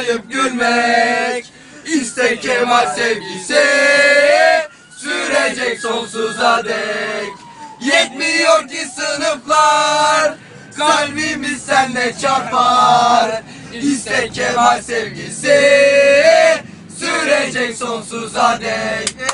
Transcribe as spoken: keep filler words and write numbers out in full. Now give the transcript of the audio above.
ağlayıp gülmek. İşte Kemal sevgisi sürecek sonsuza dek. Yetmiyor ki sınıflar, kalbimiz seninle çarpar. İşte Kemal sevgisi sürecek sonsuza dek.